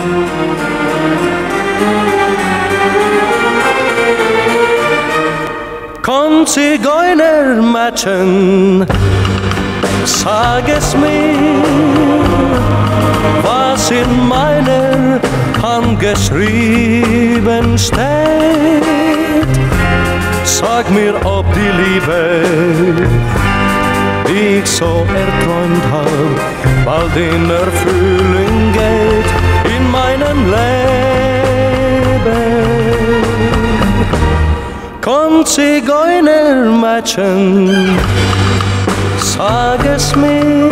Komm, Zigeunermädchen, sag es mir, was in meiner Hand geschrieben steht. Sag mir, ob die Liebe, die ich so erträumt hab, bald in Erfüllung geht in meinem Leben. Komm, Zigeunermädchen, sag es mir,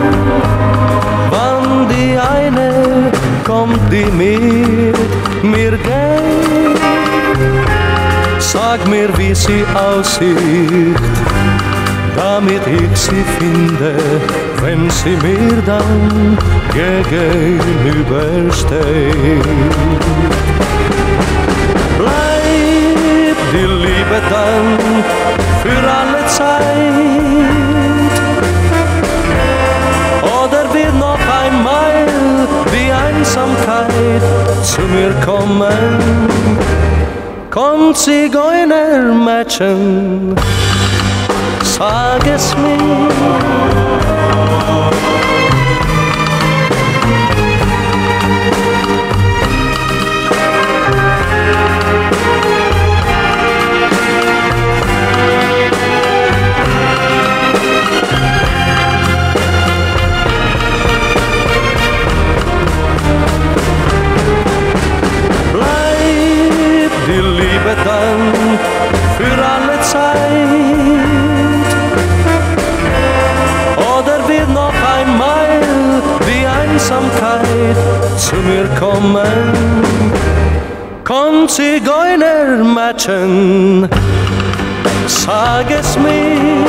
wann die eine kommt, die mit mir geht. Sag mir, wie sie aussieht, damit ich sie finde, wenn sie mir dann gegenübersteht. Bleibt die Liebe dann für alle Zeit, oder wird noch einmal die Einsamkeit zu mir kommen? Komm, Zigeunermädchen, sag es mir. Die Liebe dann für alle Zeit, oder wird noch einmal die Einsamkeit zu mir kommen? Komm, Zigeunermädchen, sag es mir,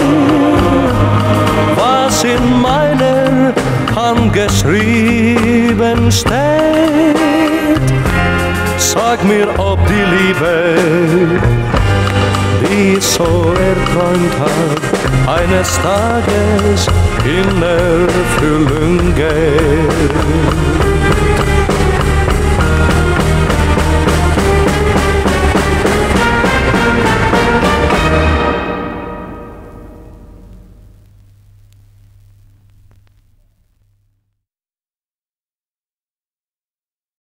was in meiner Hand geschrieben steht. Sag mir, ob die Liebe, die ich so erträumt hab, eines Tages in Erfüllung geht.